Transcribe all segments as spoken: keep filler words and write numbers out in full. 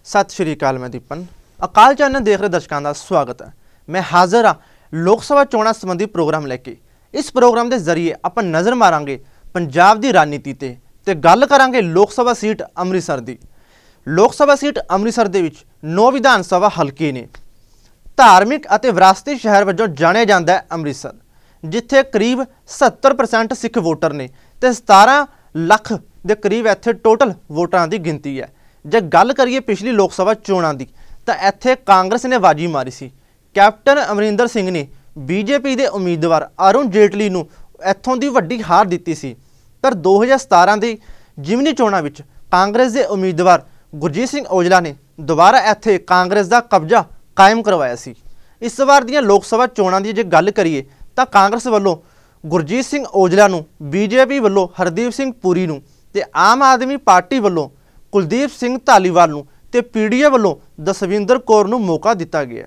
सत श्री अकाल। मैं दीपन अकाल चैनल देख रहे दर्शकों का स्वागत है। मैं हाजिर हाँ लोक सभा चोणां संबंधी प्रोग्राम लैके। इस प्रोग्राम के जरिए आप नज़र मारांगे पंजाब की राजनीति ते ते गल करांगे लोक सभा सीट अमृतसर की। लोक सभा सीट अमृतसर दे विच नौ विधान सभा हल्के ने। धार्मिक और विरासती शहर वजों जानिया जाता है अमृतसर, जिथे करीब सत्तर परसेंट सिख वोटर ने ते सतारह लख के करीब इत्थे टोटल वोटां की गिनती है। जे गल करिए पिछली लोक सभा चोणां की तो इत्थे कांग्रेस ने बाजी मारी सी। कैप्टन अमरिंदर सिंह ने बीजेपी के उम्मीदवार अरुण जेटली नूं इत्थों की वड्डी हार दी सी। पर दो हज़ार सतारह की जिमनी चोणां विच कांग्रेस के उम्मीदवार गुरजीत सिंह औजला ने दोबारा इत्थे कांग्रेस का कब्जा कायम करवाया सी। इस बार दी लोक सभा चोणां की जे गल करिए तो कांग्रेस वालों गुरजीत सिंह औजला नूं, बीजेपी वालों हरदीप सिंह पुरी नूं ते आम आदमी पार्टी वालों कुलदीप सिंह धालीवाल नूं ते पीडीए वालों दसविंदर कौर नूं मौका दिता गया।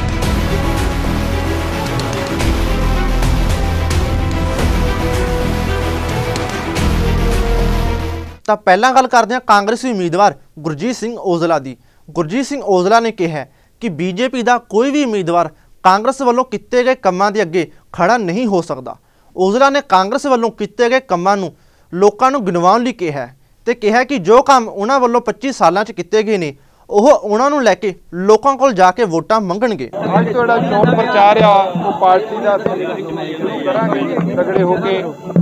तो पहला गल करते हैं कांग्रेसी उम्मीदवार गुरजीत सिंह औजला की। गुरजीत सिंह औजला ने कहा कि बीजेपी का कोई भी उम्मीदवार कांग्रेस वालों किए गए कामों के अगे खड़ा नहीं हो सकता। औजला ने कांग्रेस वालों किए गए कामों नूं लोकां नूं गिनवाउण लई कहा ते कहा कि जो काम उन्हां वालों पच्चीस सालां च किए गए ने ਉਹ ਉਹਨਾਂ ਨੂੰ ਲੈ ਕੇ ਲੋਕਾਂ ਕੋਲ ਜਾ ਕੇ ਵੋਟਾਂ ਮੰਗਣਗੇ। ਅੱਜ ਤੋਂ ਜਿਹੜਾ ਚੋਣ ਪ੍ਰਚਾਰ ਆ ਉਹ ਪਾਰਟੀ ਦਾ ਸ਼ੁਰੂ ਕਰਾਂਗੇ ਤਗੜੇ ਹੋ ਕੇ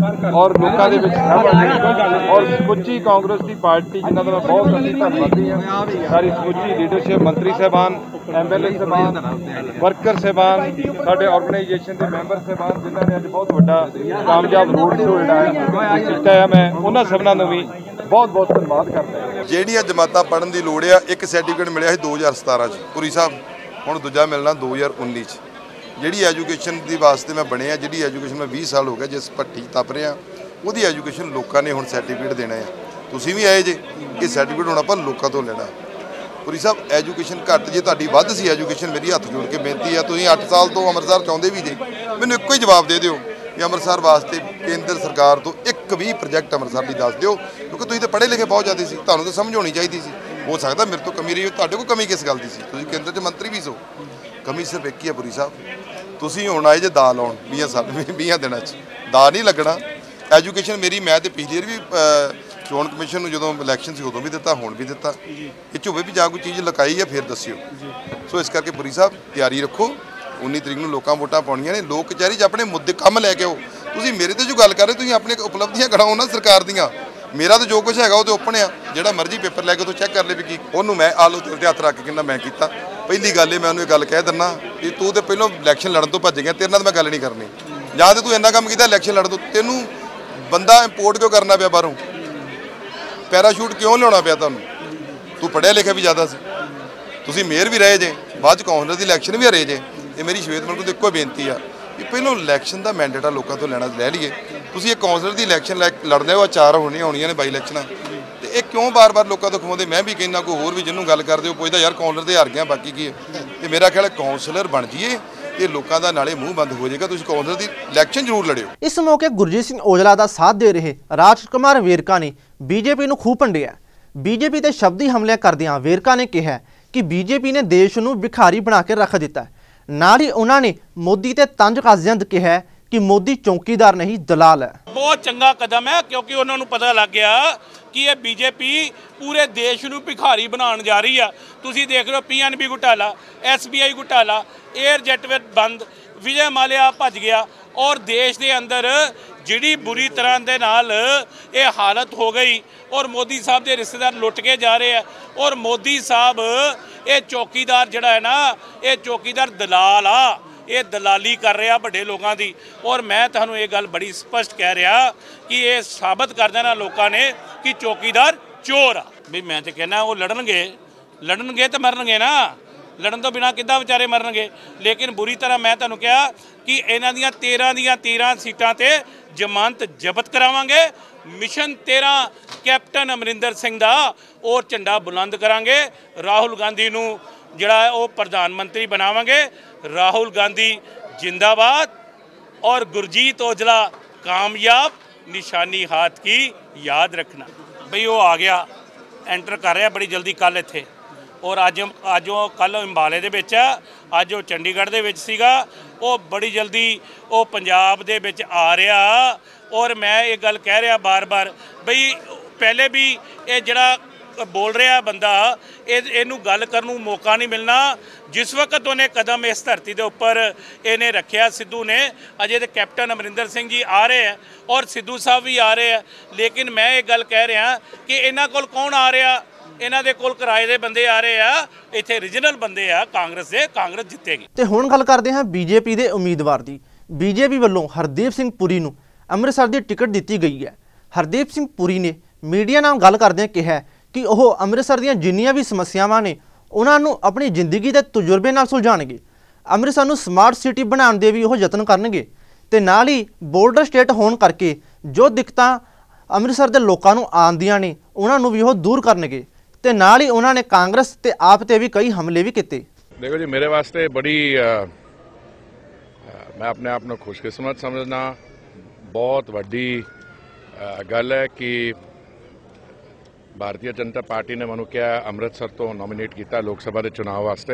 ਔਰ ਲੋਕਾਂ ਦੇ ਵਿੱਚ ਰਹਾਂਗੇ ਔਰ ਸਮੁੱਚੀ ਕਾਂਗਰਸ ਦੀ ਪਾਰਟੀ ਜਿਨ੍ਹਾਂ ਦਾ ਮੈਂ ਬਹੁਤ ਅਸੀਂ ਧੰਨਵਾਦੀ ਹਾਂ। ਸਾਰੀ ਸਮੁੱਚੀ ਲੀਡਰਸ਼ਿਪ, ਮੰਤਰੀ ਸਾਹਿਬਾਨ, ਐਮਐਲਏ ਸਾਹਿਬਾਨ, ਵਰਕਰ ਸਾਹਿਬਾਨ, ਸਾਡੇ ਆਰਗੇਨਾਈਜੇਸ਼ਨ ਦੇ ਮੈਂਬਰ ਸਾਹਿਬਾਨ ਜਿਨ੍ਹਾਂ ਨੇ ਅੱਜ ਬਹੁਤ ਵੱਡਾ ਕਾਮਯਾਬ ਰੋਡ ਸ਼ੋਅ ਜਿਹੜਾ ਹੈ ਕੀਤਾ ਹੈ, ਮੈਂ ਉਹਨਾਂ ਸਭਨਾਂ ਨੂੰ ਵੀ बहुत बहुत धन्यवाद करता है। ਜਿਹੜੀਆਂ ਜਮਾਤਾਂ ਪੜ੍ਹਨ ਦੀ ਲੋੜ ਆ, ਇੱਕ ਸਰਟੀਫਿਕੇਟ ਮਿਲਿਆ ਸੀ ਦੋ ਹਜ਼ਾਰ ਸਤਾਰਾਂ ਚ ਪੁਰੀ ਸਾਹਿਬ, ਹੁਣ ਦੂਜਾ ਮਿਲਣਾ ਦੋ ਹਜ਼ਾਰ ਉੱਨੀ ਚ। ਜਿਹੜੀ ਐਜੂਕੇਸ਼ਨ ਦੀ ਵਾਸਤੇ ਮੈਂ ਬਣਿਆ, ਜਿਹੜੀ ਐਜੂਕੇਸ਼ਨ ਮੈਂ ਵੀਹ ਸਾਲ ਹੋ ਗਿਆ ਜਿਸ ਭੱਠੀ ਤਪ ਰਿਹਾ, ਉਹਦੀ ਐਜੂਕੇਸ਼ਨ ਲੋਕਾਂ ਨੇ ਹੁਣ ਸਰਟੀਫਿਕੇਟ ਦੇਣਾ ਆ। ਤੁਸੀਂ ਵੀ ਆਏ ਜੇ, ਇਹ ਸਰਟੀਫਿਕੇਟ ਹੁਣ ਆਪਾਂ ਲੋਕਾਂ ਤੋਂ ਲੈਣਾ। ਪੁਰੀ ਸਾਹਿਬ ਐਜੂਕੇਸ਼ਨ ਘੱਟ ਜੇ ਤੁਹਾਡੀ ਵੱਧ ਸੀ ਐਜੂਕੇਸ਼ਨ, ਮੇਰੀ ਹੱਥ ਜੋੜ ਕੇ ਬੇਨਤੀ ਆ, ਤੁਸੀਂ ਅੱਠ ਸਾਲ ਤੋਂ ਅੰਮ੍ਰਿਤਸਰ ਚਾਹੁੰਦੇ ਵੀ ਜੇ, ਮੈਨੂੰ ਇੱਕੋ ਹੀ ਜਵਾਬ ਦੇ ਦਿਓ कि ਅੰਮ੍ਰਿਤਸਰ ਵਾਸਤੇ ਕੇਂਦਰ ਸਰਕਾਰ ਤੋਂ ਇੱਕ ਵੀ ਪ੍ਰੋਜੈਕਟ ਅੰਮ੍ਰਿਤਸਰ ਲਈ ਦੱਸ ਦਿਓ, ਕਿਉਂਕਿ ਤੁਸੀਂ ਤਾਂ ਪੜ੍ਹੇ ਲਿਖੇ ਬਹੁਤ ਜ਼ਿਆਦਾ ਸੀ, ਤੁਹਾਨੂੰ ਤਾਂ ਸਮਝ ਹੋਣੀ ਚਾਹੀਦੀ ਸੀ। ਹੋ ਸਕਦਾ ਮੇਰੇ ਤੋਂ ਕਮੀ ਰਹੀ, ਤੁਹਾਡੇ ਕੋਲ ਕਮੀ ਕਿਸ ਗੱਲ ਦੀ ਸੀ? ਤੁਸੀਂ ਕੇਂਦਰ 'ਚ ਮੰਤਰੀ ਵੀ ਸੋ। ਕਮੀ ਸਿਰਫ ਇੱਕ ਹੀ ਆ ਪੁਰੀ ਸਾਹਿਬ, ਤੁਸੀਂ ਹੁਣ ਆਏ ਜੇ ਦਾ ਲਾਉਣ ਵੀਹਾਂ ਸਾਲ ਵੀਹਾਂ ਦਿਨਾਂ 'ਚ ਦਾ ਨਹੀਂ ਲੱਗਣਾ। ਐਜੂਕੇਸ਼ਨ ਮੇਰੀ ਮੈਂ ਤਾਂ ਪਿਛਲੀ ਵਾਰ ਵੀ ਚੋਣ ਕਮਿਸ਼ਨ ਨੂੰ ਜਦੋਂ ਇਲੈਕਸ਼ਨ ਸੀ ਉਦੋਂ ਵੀ ਦਿੱਤਾ, ਹੁਣ ਵੀ ਦਿੱਤਾ। ਇਹ 'ਚ ਹੋਵੇ ਵੀ ਜਾਂ ਕੋਈ ਚੀਜ਼ ਲਕਾਈ ਆ ਫਿਰ ਦੱਸਿਓ। ਸੋ ਇਸ ਕਰਕੇ ਪੁਰੀ ਸਾਹਿਬ ਤਿਆਰੀ ਰੱਖੋ। उन्नी तरीक ਨੂੰ ਲੋਕਾਂ ਵੋਟਾਂ ਪਾਉਣੀਆਂ ਨੇ। ਲੋਕ ਕਚਹਿਰੀ 'ਚ ਆਪਣੇ ਮੁੱਦੇ ਕੰਮ ਲੈ ਕੇ ਆਓ। ਤੁਸੀਂ ਮੇਰੇ ਤੇ ਜੋ ਗੱਲ ਕਰ ਰਹੇ, ਤੁਸੀਂ ਆਪਣੇ ਉਪਲਬਧੀਆਂ ਗਣਾਓ ਨਾ ਸਰਕਾਰ ਦੀਆਂ। ਮੇਰਾ ਤਾਂ ਜੋ ਕੁਝ ਹੈਗਾ ਉਹ ਤੇ ਓਪਨ ਆ, ਜਿਹੜਾ ਮਰਜ਼ੀ ਪੇਪਰ ਲੈ ਕੇ ਤੋਂ ਚੈੱਕ ਕਰ ਲੈ ਵੀ ਕੀ ਉਹਨੂੰ ਮੈਂ ਆਲੂ ਤੇਰੇ ਤੇ ਹੱਥ ਰੱਖ ਕੇ ਕਿੰਨਾ ਮੈਂ ਕੀਤਾ। ਪਹਿਲੀ ਗੱਲ ਇਹ ਮੈਂ ਉਹਨੂੰ ਇਹ ਗੱਲ ਕਹਿ ਦਿੰਦਾ ਕਿ ਤੂੰ ਤੇ ਪਹਿਲਾਂ ਇਲੈਕਸ਼ਨ ਲੜਨ ਤੋਂ ਭੱਜ ਗਿਆ, ਤੇਰੇ ਨਾਲ ਮੈਂ ਗੱਲ ਨਹੀਂ ਕਰਨੀ। ਜਾਂ ਤੇ ਤੂੰ ਇੰਨਾ ਕੰਮ ਕੀਤਾ ਇਲੈਕਸ਼ਨ ਲੜਨ ਤੋਂ, ਤੈਨੂੰ ਬੰਦਾ ਇੰਪੋਰਟ ਕਿਉਂ ਕਰਨਾ ਪਿਆ ਬਾਹਰੋਂ? ਪੈਰਾਸ਼ੂਟ ਕਿਉਂ ਲਿਆਉਣਾ ਪਿਆ ਤੁਹਾਨੂੰ? ਤੂੰ ਪੜ੍ਹਿਆ ਲਿਖਿਆ ਵੀ ਜ਼ਿਆਦਾ ਸੀ, ਤੁਸੀਂ ਮੇਅਰ ਵੀ ਰਹੇ ਜੇ, ਬਾਅਦ 'ਚ ਕੌਂਸਲਰ ਦੀ ਇਲੈਕਸ਼ਨ ਵੀ ਹਰੇ ਜੇ। ਇਹ ਮੇਰੀ ਸ਼ਵੇਤ ਮਲਕ ਤੋਂ ਇੱਕੋ ਬੇਨਤੀ ਆ ਕਿ ਪਹਿਲਾਂ ਇਲੈਕਸ਼ਨ ਦਾ ਮੈਂਡੇਟ ਆ ਲੋਕਾਂ ਤੋਂ ਲੈਣਾ ਲੈ ਲਈਏ। ਤੁਸੀਂ ਇਹ ਕੌਂਸਲਰ ਦੀ ਇਲੈਕਸ਼ਨ ਲੜਦੇ ਹੋ, ਚਾਰ ਹੋਣੀਆਂ ਹੋਣੀਆਂ ਨੇ ਬਾਈ ਇਲੈਕਸ਼ਨਾਂ, ਤੇ ਇਹ ਕਿਉਂ ਬਾਰ-ਬਾਰ ਲੋਕਾਂ ਤੋਂ ਖਵਾਉਂਦੇ? ਮੈਂ ਵੀ ਕਹਿੰਦਾ ਕੋਈ ਹੋਰ ਵੀ ਜਿਹਨੂੰ ਗੱਲ ਕਰਦੇ ਹੋ ਪੁੱਛਦਾ ਯਾਰ ਕੌਂਸਲਰ ਤੇ ਹਾਰ ਗਿਆ ਬਾਕੀ ਕੀ ਹੈ। ਤੇ ਮੇਰਾ ਖਿਆਲ ਕੌਂਸਲਰ ਬਣ ਜਾਈਏ ਤੇ ਲੋਕਾਂ ਦਾ ਨਾਲੇ ਮੂੰਹ ਬੰਦ ਹੋ ਜਾਏਗਾ। ਤੁਸੀਂ ਕੌਂਸਲਰ ਦੀ ਇਲੈਕਸ਼ਨ ਜ਼ਰੂਰ ਲੜਿਓ। इस मौके गुरजीत सिंह औजला का साथ दे रहे राजकुमार वेरका ने बीजेपी ਨੂੰ खूब ਭੰਡਿਆ। बीजेपी ਤੇ ਸ਼ਬਦੀ ਹਮਲੇ ਕਰਦਿਆਂ वेरका ने कहा कि बीजेपी ने देश ਨੂੰ भिखारी बना के रख दिता है। नाल ही उन्होंने मोदी ते तंज कसदियां कहा कि मोदी चौकीदार नहीं दलाल है। बहुत चंगा कदम है क्योंकि उन्होंने पता लग गया कि ये बीजेपी पूरे देश ਨੂੰ भिखारी बनाने जा रही है। तुसी देख रहे हो पी एन बी घोटाला, एस बी आई घोटाला, एयर जेट बंद, विजय माल्या भज गया और देश के अंदर जिहड़ी बुरी तरह के नाल ये हालत हो गई और मोदी साहब के रिश्तेदार लुट के जा रहे हैं और मोदी साहब ये चौकीदार जिहड़ा है ना, ये चौकीदार दलाल आ, ये दलाली कर रहा बड़े लोगों की। और मैं तुहानूं ये गल बड़ी स्पष्ट कह रहा कि ये साबित कर देना लोगों ने कि चौकीदार चोर आ। भी मैं तो कहना वो लड़नगे लड़नगे तो मरनगे ना, लड़न तो बिना किद्दां विचारे मरनगे। लेकिन बुरी तरह मैं तुहानूं कहा कि इन्हां दियां तेरह दियां तेरह सीटां ते जमानत जब्त करावांगे। मिशन तेरह कैप्टन अमरिंदर सिंह दा और झंडा बुलंद करांगे। राहुल गांधी नूं जिहड़ा है वो प्रधानमंत्री बनावांगे। राहुल गांधी जिंदाबाद और गुरजीत औजला कामयाब, निशानी हाथ की याद रखना। बई वो आ गया, एंटर कर रहा बड़ी जल्दी कल इत्थे और अज अज वो कल अंबाले दे विच आ, अज वो चंडीगढ़ दे विच सीगा, वो बड़ी जल्दी वो पंजाब दे विच आ रहा। और मैं ये गल कह रहा बार बार बई पहले भी ये जड़ा बोल रहा बंदा इनू गल करन नूं मौका नहीं मिलना। जिस वक्त उन्हें कदम इस धरती के उपर इन्हें रखिया सिद्धू ने, अजे तो कैप्टन अमरिंदर सिंह जी आ रहे हैं और सिद्धू साहब भी आ रहे हैं, लेकिन मैं ये गल कह रहा कि इन्हां कोल कौन आ रहा, इन्हां दे कोल किराए दे बंदे आ रहे आ, इत्थे रीजनल बंदे आ कांग्रेस दे, कांग्रेस जितेगी। ते हुण गल करदे हां बीजेपी दे उम्मीदवार दी। बीजेपी वल्लों हरदीप सिंह पुरी नूं अमृतसर दी टिकट दित्ती गई है। हरदीप सिंह पुरी ने मीडिया नाल गल करदे कहा कि वह अमृतसर दीयां जिन्नियां भी समस्यावां ने उन्हां नूं अपनी जिंदगी के तजुर्बे नाल सुलझाणगे। अमृतसर नूं स्मार्ट सिटी बनाउण दे भी वह यतन करनगे ते नाल ही बॉर्डर स्टेट होण करके जो दिक्कतां अमृतसर दे लोकां नूं आउंदियां ने उन्हां नूं भी वह दूर करनगे ते नाल ही उन्हां ने कांग्रेस ते आप ते भी कई हमले भी कीते। देखो जी, मेरे वास्ते बड़ी आ, आ, मैं अपने आप को खुशकिस्मत समझना बहुत वड्डी गल है कि भारतीय जनता पार्टी ने मनु क्या अमृतसर तो नॉमिनेट किया लोक सभा के चुनाव वास्ते।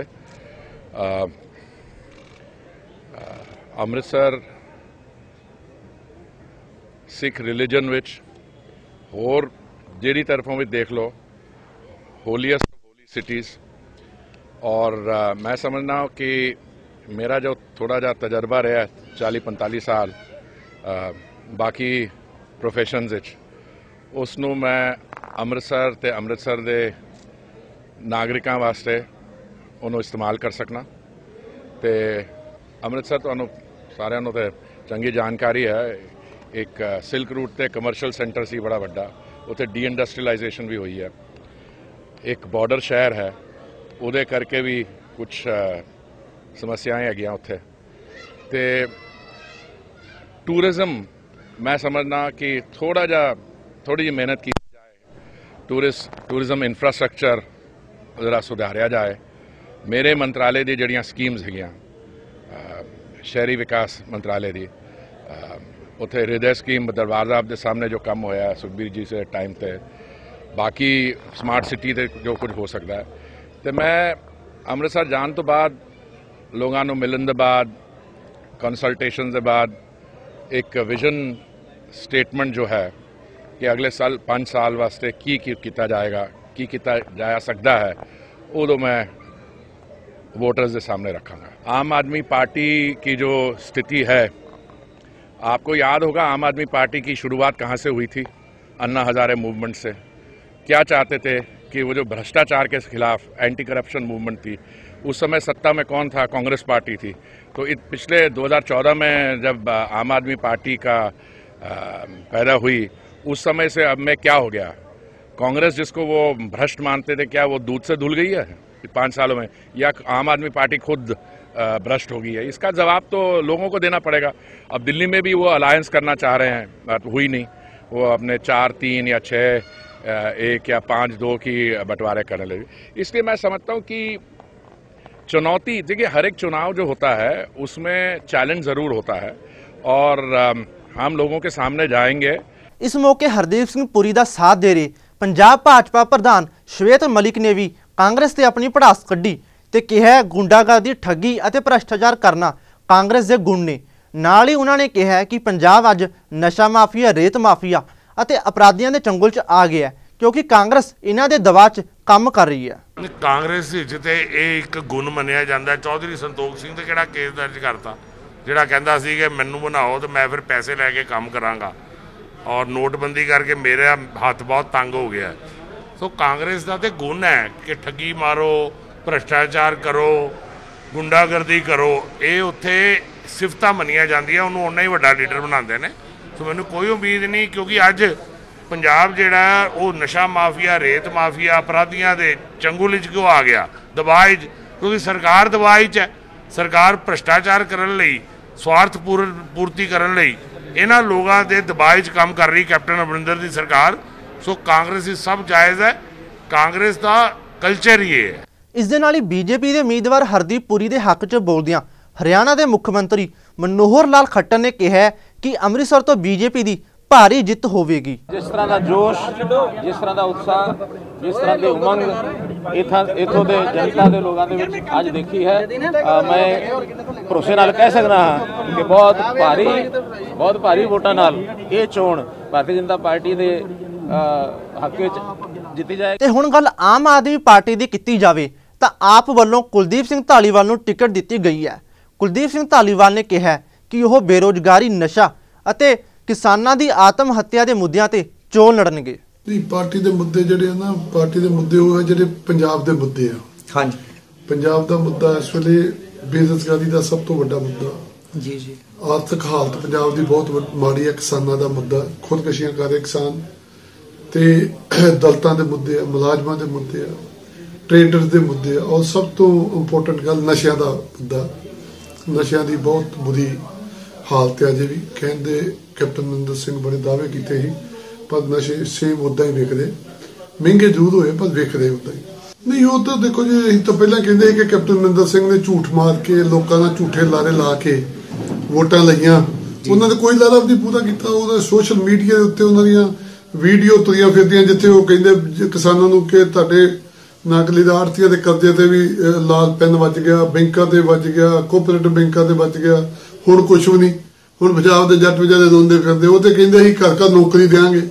अमृतसर सिख रिलीजन विच होर जेड़ी तरफों भी देख लो होलीएस्ट होली सिटीज़। और आ, मैं समझना हूँ कि मेरा जो थोड़ा जा तजर्बा रहा चालीस पैंतालीस साल आ, बाकी प्रोफेशनस विच उसनों मैं अमृतसर ते अमृतसर दे नागरिकां वास्ते उन्होंने इस्तेमाल कर सकना। ते अमृतसर तो सारे ते चंगी जानकारी है, एक सिल्क रूट ते कमर्शियल सेंटर सी बड़ा वड्डा, उत्थे डी इंडस्ट्रियलाइजेशन भी हुई है, एक बॉर्डर शहर है, उहदे करके भी कुछ समस्याएं हैगियां उत्थे। ते टूरिज्म मैं समझना कि थोड़ा जा थोड़ी जी मेहनत की जाए, टूरिस्ट टूरिज्म इंफ्रास्ट्रक्चर जरा सुधारिया जाए। मेरे मंत्रालय दी जड़ियां स्कीम्स हैगियां, शहरी विकास मंत्रालय दी, उत्थे हृदय स्कीम दरबार साहब के सामने जो काम होया सुखबीर जी से टाइम ते, बाकी स्मार्ट सिटी ते जो कुछ हो सकता है। तो मैं अमृतसर जान तो बाद लोगों को मिलन के बाद कंसल्टेशन के बाद एक विजन स्टेटमेंट जो है कि अगले साल पाँच साल वास्ते की किया जाएगा, की किया जा सकता है, उदों मैं वोटर्स के सामने रखांगा। आम आदमी पार्टी की जो स्थिति है, आपको याद होगा आम आदमी पार्टी की शुरुआत कहाँ से हुई थी? अन्ना हजारे मूवमेंट से। क्या चाहते थे कि वो जो भ्रष्टाचार के खिलाफ एंटी करप्शन मूवमेंट थी, उस समय सत्ता में कौन था? कांग्रेस पार्टी थी। तो पिछले दो हज़ार चौदह में जब आम आदमी पार्टी का पैदा हुई, उस समय से अब में क्या हो गया? कांग्रेस जिसको वो भ्रष्ट मानते थे, क्या वो दूध से धुल गई है पाँच सालों में, या आम आदमी पार्टी खुद भ्रष्ट हो गई है? इसका जवाब तो लोगों को देना पड़ेगा। अब दिल्ली में भी वो अलायंस करना चाह रहे हैं, हुई नहीं, वो अपने चार तीन या छः एक या पाँच दो की बंटवारे करने लगे। इसलिए मैं समझता हूँ कि चुनौती, देखिए हर एक चुनाव जो होता है उसमें चैलेंज ज़रूर होता है और हम लोगों के सामने जाएंगे। इस मौके हरदीप सिंह पुरी का साथ दे रहे पंजाब भाजपा प्रधान श्वेत मलिक ने भी कांग्रेस से अपनी भड़ास कढ़ी ते कहा गुंडागर्दी, ठगी और भ्रष्टाचार करना कांग्रेस के गुण ने। नाल ही उन्होंने कहा कि पंजाब अज नशा माफिया, रेत माफिया और अपराधियों के चंगुल च आ गया क्योंकि कांग्रेस इन्हां दे दबाव च काम कर रही है। कांग्रेस ते एक गुण मनिया जाता। चौधरी संतोख सिंह ते किहड़ा केस दर्ज करता, जिहड़ा कहंदा सी कि मैनू बनाओ तो मैं फिर पैसे लैके काम करांगा, और नोटबंदी करके मेरा हाथ बहुत तंग हो गया। सो कांग्रेस का तो गुण है कि ठगी मारो, भ्रष्टाचार करो, गुंडागर्दी करो, ये उत्थे सिफतां मनिया जांदियां, उन्होंने उन्ना ही वड्डा लीडर बनाते हैं। सो मैनूं कोई उम्मीद नहीं, क्योंकि अज पंजाब जिहड़ा वो नशा माफिया, रेत माफिया, अपराधियों के चंगुल च क्यों आ गया, दबाव, क्योंकि सरकार दबाव च है। सरकार भ्रष्टाचार करने लई, स्वार्थ पूर पूर्ति करने लई इन्हां लोगों के दबाव च काम कर रही कैप्टन अमरिंदर की सरकार। सो कांग्रेस ही सब जायज़ है, कांग्रेस का कल्चर ही है। इस दे नाल ही बीजेपी के उम्मीदवार हरदीप पुरी के हक च बोलदियां हरियाणा के मुख्यमंत्री मनोहर लाल खट्टर ने कहा कि अमृतसर तो बीजेपी की भारी जित होगी। जिस तरह का जोश, जिस तरह का उत्साह जिस तरह के उमंग इथा इथों के जनता के लोगों के विच अज देखी है, आ, मैं भरोसे नाल कह सकदा हाँ कि बहुत भारी बहुत भारी वोटां नाल ये चोण भारतीय जनता पार्टी के हक विच जित्ती जाए। ते हुण गल आम आदमी पार्टी की कीती जावे तां आप वल्लों कुलदीप सिंह धालीवाल नूं टिकट दित्ती गई है। कुलदीप सिंह धालीवाल ने कहा कि वह बेरोजगारी, नशा अते किसानां दी आत्म हत्या के मुद्दों ते चोण लड़नगे। पार्टी के मुद्दे जिहड़े ना पार्टी के मुद्दे वो है जिहड़े पंजाब के मुद्दे आ। हाँ जी, पंजाब का मुद्दा इस वेले बेरोजगारी का सब तो बड़ा मुद्दा जी जी आर्थिक हालत पंजाब की बहुत माड़ी है। किसानों का मुद्दा, खुदकशियां कर रहे किसान, ते दलितां के मुद्दे आ, मुलाजमां के मुद्दे आ, ट्रेडर्स के मुद्दे आ, और सब तो इंपोर्टेंट गल नशियां का मुद्दा। नशियां की बहुत बुरी हालत है। अजे भी कहते कैप्टन अमरिंदर सिंह बड़े दावे किए ही, पर नशे सेम उदा ही विकदे, महंगे जरूर होए पर विकदे उदा ही नहीं। वो तो देखो जी, असीं तो पहला कहते कि कैप्टन अमरिंदर सिंह ने झूठ मार के लोगों का झूठे लारे ला के वोटां लईआं, उन्होंने कोई लारा भी पूरा किया। सोशल मीडिया के उत्ते उन्हां दीआं वीडियो तुरियां फिरदियां जिथे वो कहते किसानों नूं कि तुहाडे नकली आड़तियां दे कर्जे ते भी लाल पेन वज गया, बैंकां ते वज गया, कोऑपरेटिव बैंकां ते वज गया, हुण कुछ भी नहीं। हुण पंजाब दे जट बेचारे रोंदे फिरदे, वो ते कहंदे असीं घर घर नौकरी देंगे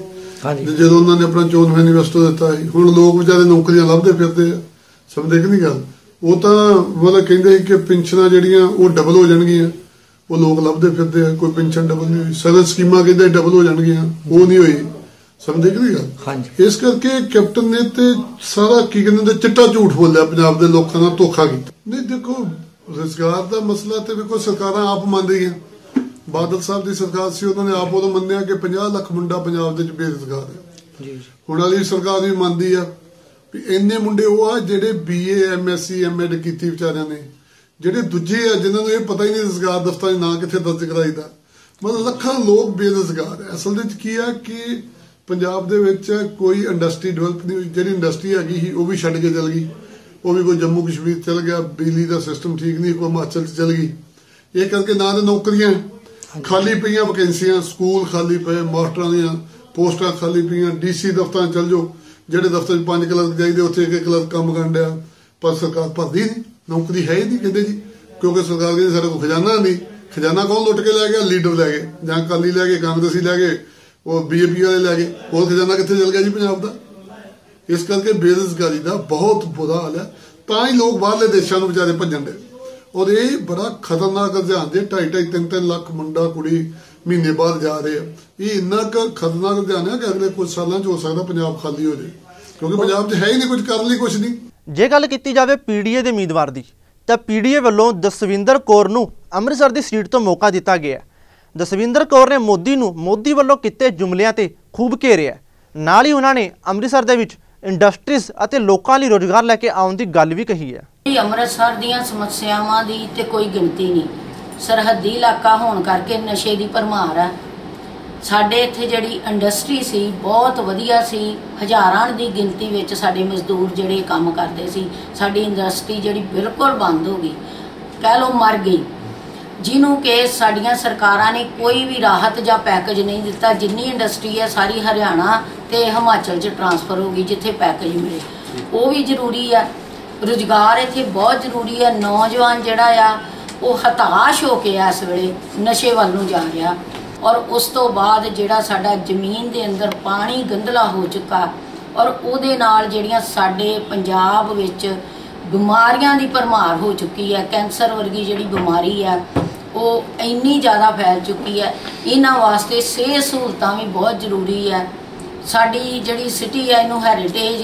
जो उन्होंने अपना चोन मैनीफेस्टो दिता है। हुण लोग बेचारे नौकरियां लभदे फिरदे आ, समझदे कि नहीं गल। वो तो मतलब कहंदे कि पेंशनां जिहड़ियां वो डबल हो जाणगियां, वो लोग लभदे फिरदे आ, कोई पेंशन डबल नहीं हुई। सगल स्कीमां कहंदे डबल हो जाणगियां, वो नहीं हुई, समझदे कि नहीं गल। इस करके कैप्टन ने ते सारा की कहंदे चिट्टा झूठ बोलिया, पंजाब दे लोकां नाल धोखा कीता। नहीं देखो रोजगार का मसला तो देखो सरकारां आप मन रही। बादल साहब की सरकार सी, उन्होंने आप उदों मन्निया कि पचास लख मुंडा पंजाब दे बेरोजगार है। हुण वाली सरकार भी मनदी आ भी इन्ने मुंडे वो आ जिहड़े B A M S C M Ed कीती विचारियां ने, जिहड़े दूजे आ जिन्हां नूं ये पता ही नहीं रोजगार दफ्तर ना कित्थे दर्ज कराईदा। मतलब लखां लोग बेरोजगार है। असल दे की है कि पंजाब दे विच कोई इंडस्ट्री डिवेलप नहीं हुई। जिहड़ी इंडस्ट्री हैगी ही वो भी छड्ड के चल गई, वो भी कोई जम्मू कश्मीर चल गया। बिजली का सिस्टम ठीक नहीं, कोई हिमाचल चल गई। ये करके ना तो नौकरियां खाली पईयां, वैकेंसियां स्कूल खाली पे, मास्टरां दीआं पोस्टां खाली पईयां। डी सी दफ्तर चल जाओ, जिहड़े दफ्तर च पंज क्लर्क चाहिए उत्थे एक क्लर्क काम करन दिया, पर सरकार भरदी नहीं, नौकरी है ही नहीं कहते जी। क्योंकि सरकार कहती सारे को खजाना नहीं। खजाना कौन लुट के लै गया? लीडर लै गए, जां अकाली लै गए, कांग्रेसी लै गए, वो बीजेपी वाले लै गए। होर खजाना कित्थे चल गया जी पंजाब दा? इस करके बेरोजगारी का बहुत बुरा हाल है। तां ही लोग बाहरले देशां नूं बेचारे भज्जण दे। और ये बड़ा खतरनाक रुझान जे ढाई ढाई तीन तीन लाख मुंडा कुड़ी महीने बाद जा रहे हैं। ये इन्ना खतरनाक रुझान है कि अगले कुछ सालों च हो सकता पंजाब खाली हो जाए, क्योंकि पंजाब च है ही नहीं कुछ करने लई कुछ नहीं। जे गल कीती जावे पीडीए के उम्मीदवार की, तो पीडीए वालों दसविंदर कौर नूं अमृतसर की सीट तो मौका दिता गया। दसविंदर कौर ने मोदी नूं मोदी वालों किते जुमलियां ते खूब घेरिया। नाल ही उन्होंने अमृतसर दे विच इंडस्ट्रीज अते लोकां लई रोजगार लैके आउण दी गल भी कही है। अमृतसर दीयां समस्यावां दी ते कोई गिनती नहीं। सरहदी इलाका होने करके नशे की भरमार है। साडे इत्थे जिहड़ी इंडस्ट्री सी बहुत वधिया सी, हज़ारां दी गिनती विच साडे मजदूर जिहड़े काम करदे सी। साडी इंडस्ट्री जिहड़ी बिल्कुल बंद हो गई, कह लो मर गई, जिन्हों कि साडियां सरकारां ने कोई भी राहत जां पैकेज नहीं दिता। जिन्नी इंडस्ट्री है सारी हरियाणा ते हिमाचल च ट्रांसफर हो गई, जिथे पैकेज मिले वो भी जरूरी है। रोजगार इत्थे बहुत जरूरी है। नौजवान जिहड़ा आ वो हताश हो के इस वेले नशे वाल नूं जा रहा। और उस तो बाद जिहड़ा साडा जमीन दे अंदर पानी गंदला हो चुका, और उहदे नाल जिहड़ियां साडे पंजाब विच बीमारियां दी भरमार हो चुकी है। कैंसर वर्गी जिहड़ी बीमारी है वो इन्नी ज़्यादा फैल चुकी है। इन्हां वास्ते सेहत सहूलतां भी बहुत जरूरी है। साडी जिहड़ी सिटी है इनू हैरीटेज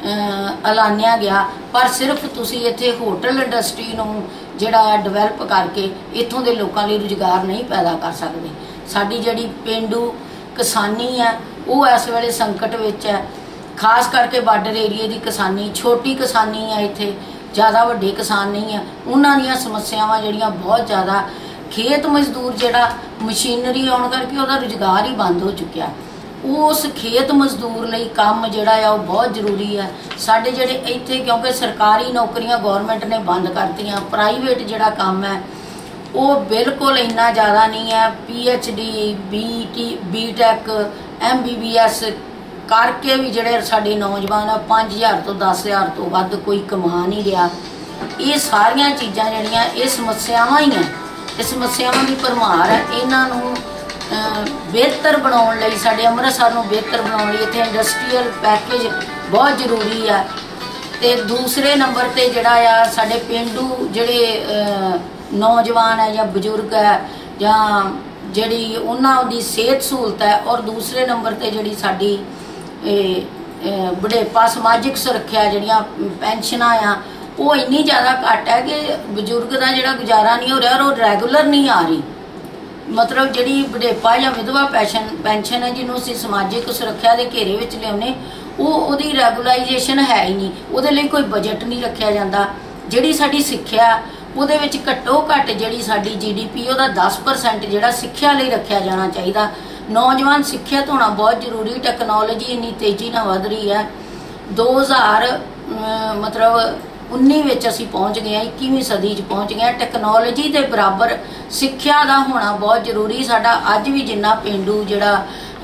ऐलानिया गया, पर सिर्फ तुसी इत्थे होटल इंडस्ट्री नूं जिहड़ा डिवेलप करके इत्थों दे लोकां लई रोजगार नहीं पैदा कर सकदे। साडी जिहड़ी पेंडू किसानी है वो इस वेले संकट विच है। खास करके बार्डर एरिए की किसानी, छोटी किसानी है, इत्थे ज़्यादा वड्डे किसान नहीं है। उन्हां दीयां समस्यावां जिहड़ियां बहुत ज़्यादा। खेत मजदूर जिहड़ा मशीनरी आउण करके उहदा रोजगार ही बंद हो चुकिया। उस खेत मजदूर लई काम जिहड़ा आ वो बहुत जरूरी है। साडे जिहड़े इत्थे क्योंकि सरकारी नौकरियां गौरमेंट ने बंद करतियां, प्राइवेट जिहड़ा काम है वो बिल्कुल इन्ना ज़्यादा नहीं है। P H D, B T B tech, M B B S करके भी जिहड़े साडे नौजवान आ पाँच हज़ार तो दस हज़ार तो वध कोई कमा नहीं रहा। ये सारियां चीज़ां जिहड़ियां ये समस्यावां ही हैं, ये समस्यावां की भरमार है। इन्हां नूं बेहतर बनाउण लई साडे अमृतसर नूं बेहतर बनाउण लई इत्थे इंडस्ट्रीयल पैकेज बहुत जरूरी है। ते दूसरे नंबर ते जिहड़ा आ साडे पेंडू जिहड़े नौजवान है या बजुर्ग है या जिहड़ी उन्हां दी सेहत सहूलत है, और दूसरे नंबर ते जिहड़ी साडी बुढ़ेपा समाजिक सुरक्षा जिहड़ियां पेंशनां आ वो इन्नी ज़्यादा घट है कि बजुर्ग का जिहड़ा गुजारा नहीं हो रहा और वो रैगूलर नहीं आ रही। मतलब जिहड़ी बुढ़ेपा या विधवा पेंशन पेंशन है जिन्होंने असीं समाजिक सुरक्षा के घेरे विच लिआउने वो उहदी रैगूलाइजेशन है ही नहीं, उहदे लई कोई बजट नहीं रखिया जाता। जिहड़ी साडी सिੱਖਿਆ ਉਹਦੇ ਵਿੱਚ घट्टो घट जिहड़ी साडी जी डी पी ਉਹਦਾ दस परसेंट जिहड़ा सिੱਖਿਆ ਲਈ रखिया जाना चाहिए। नौजवान सिੱਖਿਅਤ होना बहुत जरूरी। टैक्नोलॉजी इन्नी तेजी नाल वध रही है। दो हज़ार मतलब उन्नी विच असीं पहुँच गए हैं, इक्कीवीं सदी च पहुँच गए। टैक्नोलॉजी के बराबर सिੱਖਿਆ का होना बहुत जरूरी। साडा अज भी जिन्ना पेंडू जिहड़ा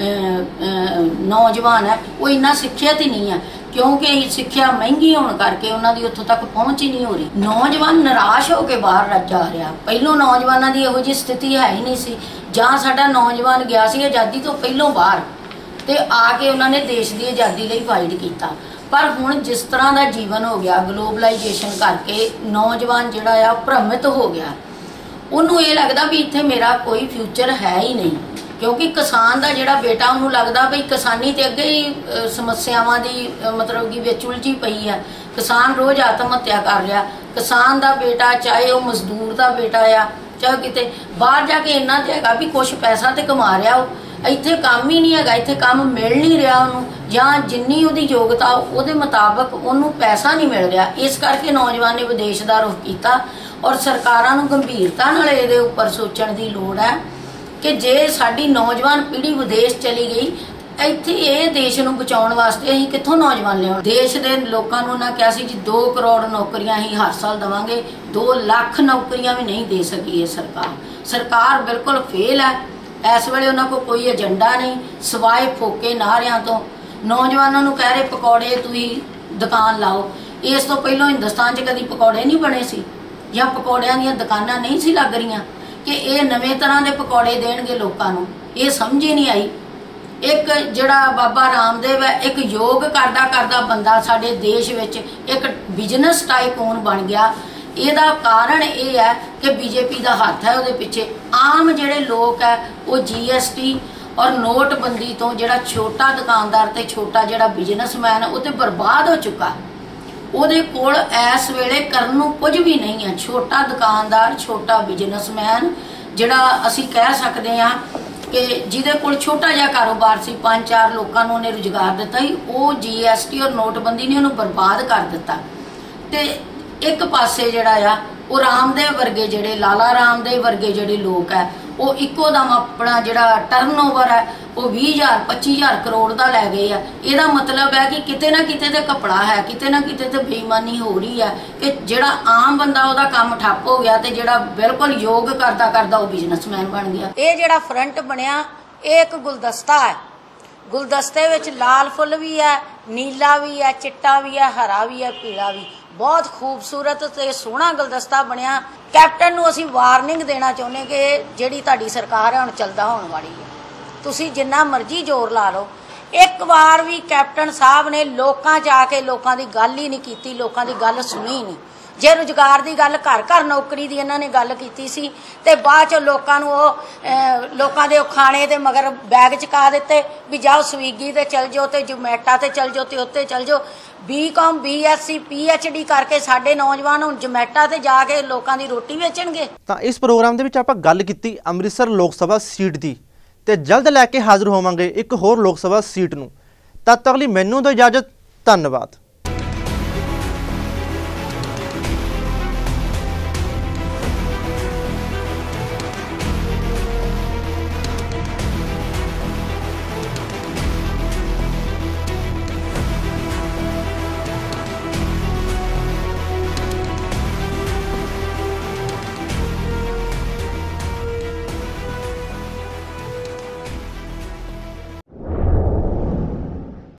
नौजवान है वो इन्ना सिੱਖਿਅਤ ही नहीं है, क्योंकि सिੱਖਿਆ महंगी होने करके उन्होंने उत्थों तक पहुँच ही नहीं हो रही। नौजवान निराश होकर बाहर जा रहा। पहलों नौजवानों की इहो जी स्थिति है ही नहीं सी। जहाँ साडा नौजवान गया सी आज़ादी तो पहलों बाहर ते आके उन्होंने देश की आज़ादी लई फाइट किया। पर हुण जिस तरह का जीवन हो गया ग्लोबलाइजेशन करके नौजवान जिहड़ा आ भ्रमित हो गया। उन्होंने ये लगता भी इत्थे मेरा कोई फ्यूचर है ही नहीं, क्योंकि किसान का जिहड़ा बेटा उन्होंने लगता भी किसानी तो अगे ही समस्यावां दी मतलब कि विच उलझी पई है। किसान रोज़ आत्म हत्या कर रहा। किसान का बेटा चाहे वो मजदूर का बेटा आ चाहे किते बाहर जाके इन्ना तो हैगा भी कुछ पैसा तो कमा रहा, वो इत्थे काम ही नहीं हैगा, इत्थे काम मिल नहीं रहा उन्होंने, या जिन्नी उहदी योग्यता उहदे मुताबक उन्होंने पैसा नहीं मिल रहा। इस करके नौजवान ने विदेश का रुख किया और सरकारां नूं गंभीरता नाल इहदे उपर सोचण दी लोड़ है कि जे साडी नौजवान पीढ़ी विदेश चली गई ਇੱਥੇ ਇਹ देश ਨੂੰ बचाउण वास्ते ਅਸੀਂ कित्थों नौजवान लिआउण। देश के लोगों ਨੂੰ ना कहा सी जी दो करोड़ नौकरियां ही हर साल देवांगे, दो लाख नौकरियां भी नहीं दे सकी है सरकार। सरकार बिल्कुल फेल है। इस वेले उन्हां कोल कोई एजेंडा नहीं सिवाय फोके नारियां तो। नौजवानों ਨੂੰ कह रहे पकौड़े तुसीं दुकान लाओ। इस तो पहलों हिंदुस्तान च कभी पकौड़े नहीं बने सी या पकौड़ियां ਦੀਆਂ दुकानां नहीं सी लग रही कि ये नਵੇਂ तरह के पकौड़े देणगे लोगों ਨੂੰ। ये समझ ही नहीं आई। एक जिहड़ा बाबा रामदेव है एक योग करदा करदा बंदा साडे देश विच एक बिजनेस टाइकून बन गया। ਇਹਦਾ कारण ये है कि बीजेपी का हथ है उहदे पिछे। आम जिहड़े लोग है वो जी एस टी और नोटबंदी तो जिहड़ा छोटा दुकानदार ते छोटा जिहड़ा बिजनेसमैन है वो तो बर्बाद हो चुका। उहदे कोल इस वेले करन नूं कुछ भी नहीं है। छोटा दुकानदार छोटा बिजनेसमैन जिहड़ा असीं कह सकते हैं कि जिहदे कोल छोटा जिहा कारोबार सी पांच चार लोगों ने उन्हें रोजगार दिता ही, वो जी एस टी और नोटबंदी ने उन्होंने बर्बाद कर दिता। ते एक पासे जिहड़ा आ वो रामदेव वर्गे जिहड़े लाला रामदेव वर्गे जिहड़े लोग है वो इक्को दम अपना जिहड़ा टर्न ओवर है वो भी हज़ार पच्ची हज़ार करोड़ का लै गए है। इसदा मतलब है कि किते ना किते ते कपड़ा है, किते ना किते ते बेईमानी हो रही है कि जिहड़ा आम बंदा उहदा काम ठप्प हो गया ते जिहड़ा बिल्कुल योग करदा करदा वो बिजनेसमैन बन गया। ये जिहड़ा फ्रंट बनया ये एक गुलदस्ता है। गुलदस्ते विच लाल फुल भी है, नीला भी है, चिट्टा भी है, हरा भी है, पीला भी। बहुत खूबसूरत ते सोहना गुलदस्ता बनया। कैप्टन नूं असीं वार्निंग देना चाहुंदे कि जिहड़ी तुहाडी सरकार है हुण चलदा होण वाली है, तुसीं जिन्ना मर्जी जोर ला लो। एक बार भी कैप्टन साहब ने लोकां च आके लोकां दी गल ही नहीं कीती, लोकां दी गल सुनी नहीं। जे रोजगार की गल घर घर नौकरी की इन्होंने गल की सी ते बाद च लोकां नूं ओह लोकां दे खाने दे मगर बैग चका दिते भी जाओ स्विगी ते चल जाओ ते जोमैटा ते चल जाओ ते उत्ते चल जाओ। B Com B S C P H D करके साडे नौजवान हुण जोमैटा ते जाके लोकां दी रोटी वेचणगे। तां इस प्रोग्राम दे विच आपां गल कीती अमृतसर लोक सभा सीट दी ते जल्द लैके हाज़र होवांगे एक होर लोक सभा सीट नूं। तद तक लई मैनूं दो इजाजत। धन्नवाद।